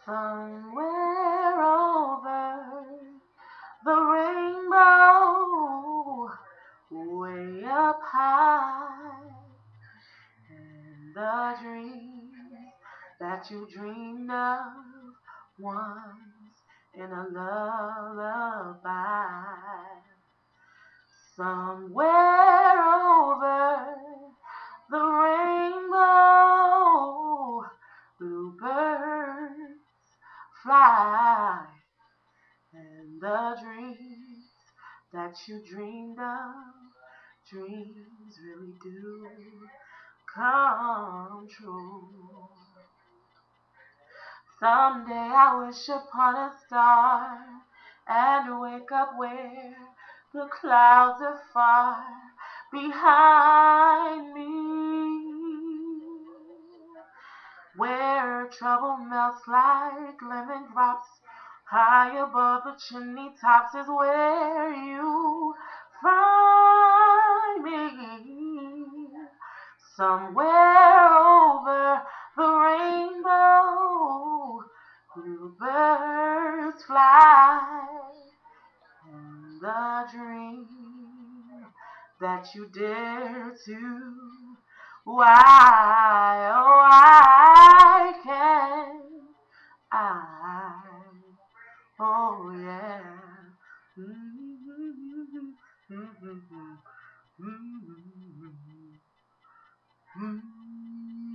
Somewhere over the rainbow, way up high, and the dreams that you dreamed of once in a lullaby. Somewhere over the rainbow, bluebirds fly, and the dreams that you dreamed of, dreams really do come true. Someday I wish upon a star and wake up where the clouds are far behind me, where trouble melts like lemon drops. High above the chimney tops is where you find me. Somewhere over the rainbow, bluebirds fly, and the dream that you dare to, why, oh, I can, I, oh, yeah. Mm-hmm, mm-hmm, mm-hmm, mm-hmm.